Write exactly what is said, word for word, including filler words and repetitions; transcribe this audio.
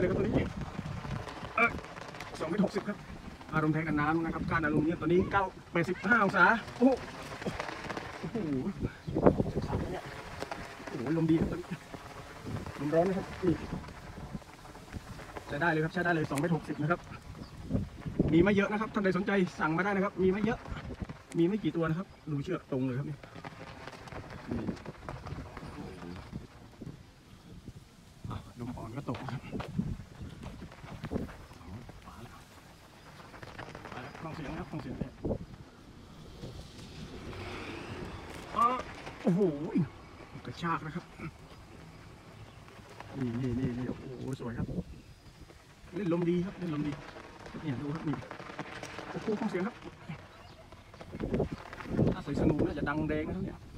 เลยครับตัวนี้เออสองเมตรหกสิบครับอารมณ์แทงกันน้ำนะครับการอารมณ์เนี่ยตัวนี้เก้าแปดสิบห้าองศาโอ้โอ้โหขาดเนี่ยโอ้โหลมดีครับตัวนี้ลมร้อนนะครับนี่ใช้ได้เลยครับใช้ได้เลยสองเมตรหกสิบนะครับมีไม่เยอะนะครับท่านใดสนใจสั่งมาได้นะครับมีไม่เยอะมีไม่กี่ตัวนะครับดูเชือกตรงเลยครับนี่ลมอ่อนก็ตกครับฟังเสียงนะครับฟังเสียงเนี่ยโอ้โหกระชากนะครับนี่นี่นี่นี่โอ้โหสวยครับเล่นลมดีครับเล่นลมดีเนี่ยดูครับนี่โอ้โหฟังเสียงครับถ้าใส่สนุกน่าจะดังแดงนะครับเนี่ย